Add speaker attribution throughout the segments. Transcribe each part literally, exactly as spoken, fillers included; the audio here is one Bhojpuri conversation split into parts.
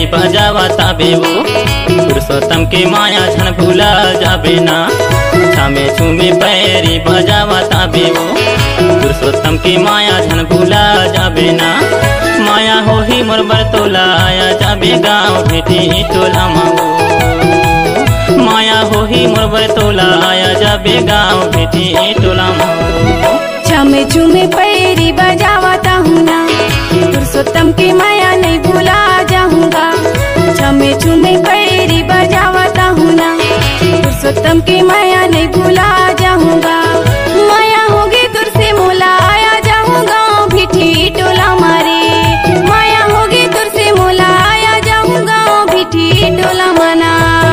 Speaker 1: पैरी बजावा ताबे वो पुरुषोत्तम के माया झन भूला जाबे ना। छामे छूमे पैरी बजावा ताबे वो पुरुषोत्तम के माया झन भूला जाबे ना। माया हो ही मोर बरतोला आया जाबे गाँव भेटी टोला माओ। माया हो ही मोर बरतोला आया जाबे गाँव भेटी टोला माओ।
Speaker 2: छामे छूमे पैरी बजावाता हूँ ना पुरुषोत्तम की माया नहीं भूला जाऊंगा। छामे छूमे पैरी बजावाता हूँ ना पुरुषोत्तम की माया नहीं भूला जाऊंगा। माया होगी दूर से मोला आया जाऊंगा भिठी टोला मारे। माया होगी दूर से मोला आया जाऊंगा भिठी टोला मना।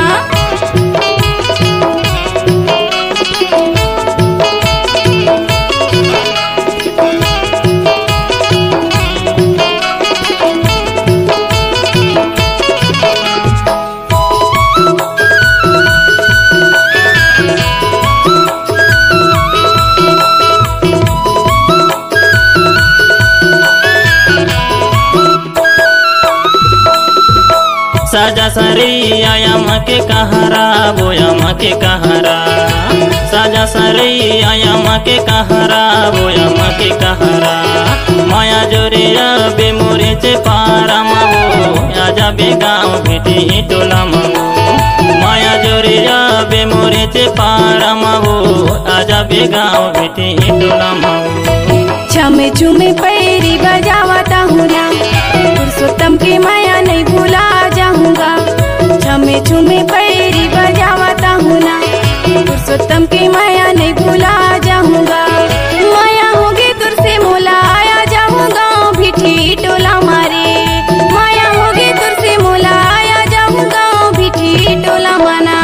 Speaker 1: साजा सरी आया माँ के कहारा बोया माँ के कहारा। साजा सरी आया माँ के कहारा बोया माँ के कहारा। माया जोरे बे मोरे चे पारा माओ आजा बे गाँव भेटी टोला माओ। माया जोरे बे मोरे चे पारा माओ आजा बे गाँव भेटी टोला माओ।
Speaker 2: छामे छूमे पैरी बजावाता हूँ ना पुरुषोत्तम की माया नहीं भूला जाऊंगा। छामे छूमे पैरी बजावाता हूँ ना पुरुषोत्तम की माया नहीं भूला जाऊंगा। माया होगी दूर से मोला आया जाऊंगा भिठी टोला मारे। माया होगी दूर से मोला आया जाऊंगा भिठी टोला मना।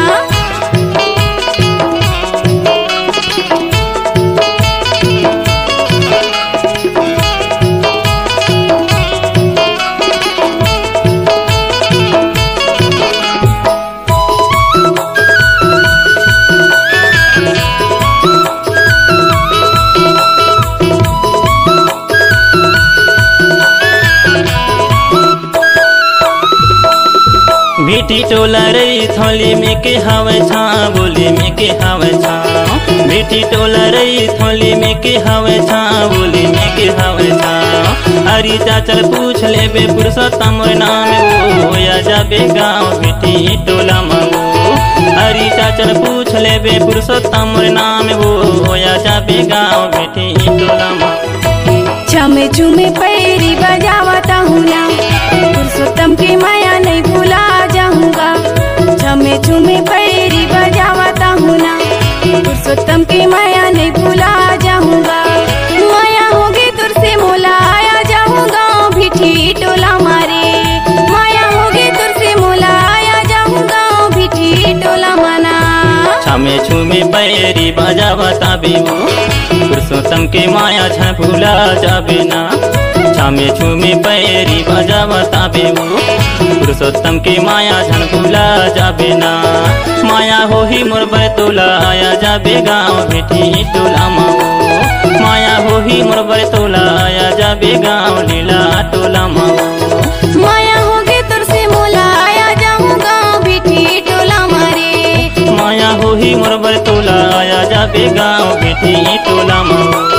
Speaker 1: भिठी टोला रे थोली में के हवे छा बोली में के हवे छा। भिठी टोला रे थोली में के हवे छा बोली में के हवे छा। हरी चाचल पूछ ले बे पुरुषोत्तम नाम वो या जाबे गाँव भिठी टोला माओ। हरी चाचल पूछ ले बे पुरुषोत्तम नाम वो या जाबे गाँव भिठी टोला माओ।
Speaker 2: छामे छूमे पैरी बजावाता हूँ ना पुरुषोत्तम की माया नहीं भूला जाऊंगा। छामे छूमे पैरी बजावाता हूँ ना पुरुषोत्तम की माया नहीं भूला जाऊंगा। माया होगी दूर से मोला आया जाऊंगा भिठी टोला मारे। माया होगी दूर से मोला आया जाऊंगा भिठी टोला मना।
Speaker 1: छामे छूमे पैरी बजावाता बे वो पुरुषोत्तम के माया झन भूला जाबे ना। छामे छूमे पैरी बजावाता बे वो पुरुषोत्तम के माया झन भूला जाबे ना। माया हो ही मोर बरतोला आया जाबे गाँव भेटी टोला माओ। माया हो ही मोर बरतोला आया जाबे गाँव लीला टोला माओ।
Speaker 2: माया होगी दूर से मोला आया जाऊंगा भिठी टोला मारे।
Speaker 1: माया हो ही मोर बरतोला आया जाबे गाँव भेटी टोला माओ।